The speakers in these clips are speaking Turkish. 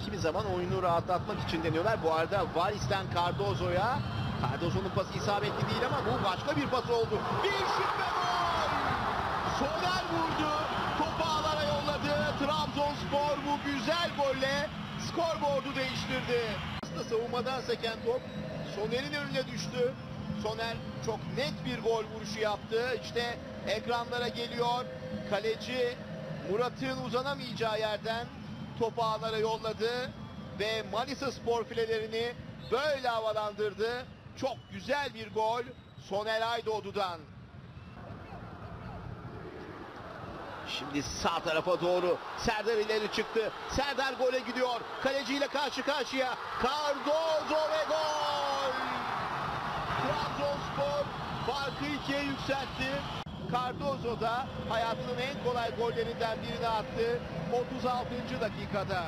kimi zaman oyunu rahatlatmak için deniyorlar. Bu arada Varis'ten Cardozo'ya. Cardozo'nun pası isabetli değil ama bu başka bir pas oldu. Bir şut ve gol! Soner vurdu. Topu ağlara yolladı. Trabzonspor bu güzel golle skorboardu değiştirdi. Savunmadan seken top Soner'in önüne düştü. Soner çok net bir gol vuruşu yaptı. İşte ekranlara geliyor. Kaleci Murat'ın uzanamayacağı yerden topu ağlara yolladı ve Manisa Spor filelerini böyle havalandırdı. Çok güzel bir gol Soner Aydoğdu'dan. Şimdi sağ tarafa doğru Serdar ileri çıktı. Serdar gole gidiyor. Kaleciyle karşı karşıya. Cardozo ve gol! Trabzonspor farkı 2'ye yükseltti. Cardozo da hayatının en kolay gollerinden birini attı 36. dakikada.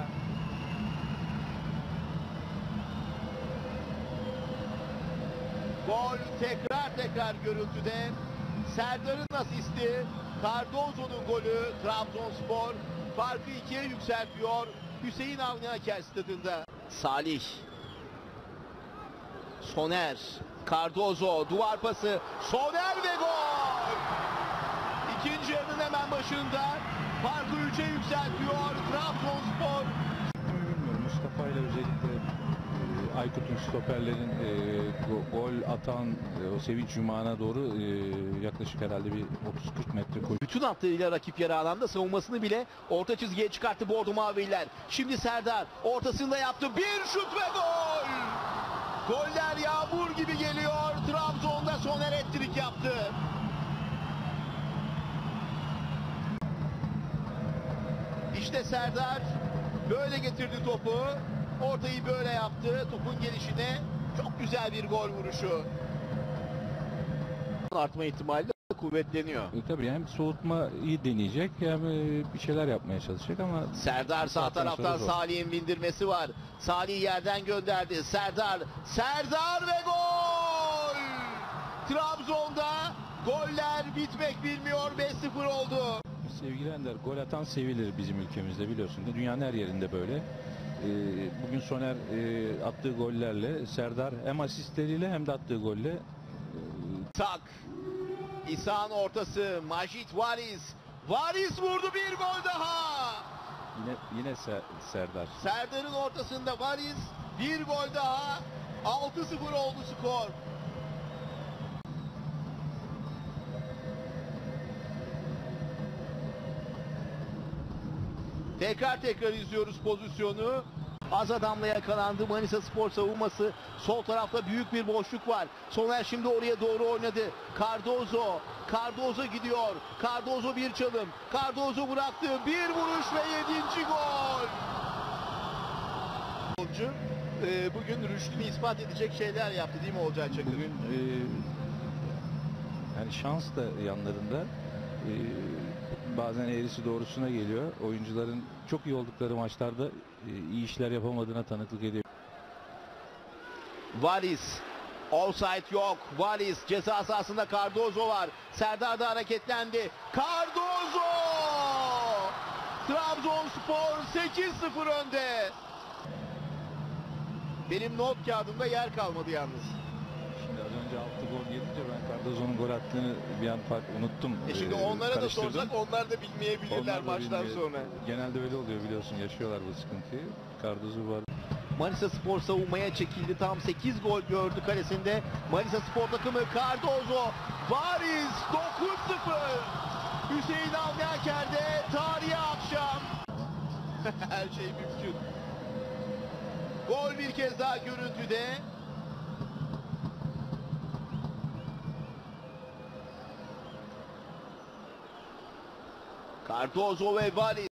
Gol tekrar görüntüde. Serdar'ın asisti, Cardozo'nun golü. Trabzonspor farkı 2'ye yükseltiyor Hüseyin Avni Aker stadında. Salih, Soner, Cardozo, duvar pası, Soner ve gol! İkinci yarının hemen başında farkı 3'e yükseltiyor Trabzonspor. Bilmiyorum, Mustafa ile özellikle Aykut'un stoperlerin gol atan o sevinç yumağına doğru yaklaşık herhalde bir 30-40 metre koy. Bütün hatlarıyla rakip yarı alanda savunmasını bile orta çizgiye çıkarttı Bordo Mavililer. Şimdi Serdar ortasında yaptı. Bir şut ve gol! Goller yağmur gibi geliyor. Trabzon'da Soner hat-trick yaptı. İşte Serdar böyle getirdi topu. Ortayı böyle yaptı. Topun gelişine çok güzel bir gol vuruşu. Artma ihtimali de kuvvetleniyor. Tabii hem soğutmayı deneyecek hem bir şeyler yapmaya çalışacak ama Serdar sağ taraftan Salih'in bindirmesi var. Salih yerden gönderdi. Serdar ve gol! Trabzon'da goller bitmek bilmiyor. 5-0 oldu. Sevgili Ender, gol atan sevilir bizim ülkemizde, biliyorsun. Dünyanın her yerinde böyle. Bugün Soner attığı gollerle, Serdar hem asistleriyle hem de attığı golle Tak. İsa'nın ortası. Majit Varis. Varis vurdu, bir gol daha. yine Serdar. Serdar'ın ortasında Varis, bir gol daha. 6-0 oldu skor. Tekrar izliyoruz pozisyonu. Az adamla yakalandı Manisa Spor savunması. Sol tarafta büyük bir boşluk var. Soner şimdi oraya doğru oynadı. Cardozo gidiyor. Cardozo bir çalım. Cardozo bıraktı. Bir vuruş ve 7. gol. Bugün rüştünü ispat edecek şeyler yaptı değil mi Olcay Çakır? Bugün yani şans da yanlarında. Bazen eğrisi doğrusuna geliyor. Oyuncuların çok iyi oldukları maçlarda iyi işler yapamadığına tanıklık ediyor. Varis. Offside yok. Varis ceza sahasında, Cardozo var. Serdar da hareketlendi. Cardozo! Trabzonspor 8-0 önde. Benim not kağıdımda yer kalmadı yalnız. Şimdi az önce 6 gol yedince ben Cardozo'nun gol attığını bir an unuttum. Şimdi onlara da sorsak onlar da bilmeyebilirler maçtan sonra. Genelde öyle oluyor, biliyorsun, yaşıyorlar bu sıkıntıyı. Cardozo var. Manisa Spor savunmaya çekildi. Tam 8 gol gördü kalesinde. Manisa Spor takımı. Cardozo. Varis 9-0. Hüseyin Avni Aker'de tarihi akşam. Her şey mümkün. Gol bir kez daha görüntüde. Cardozo ve Varis.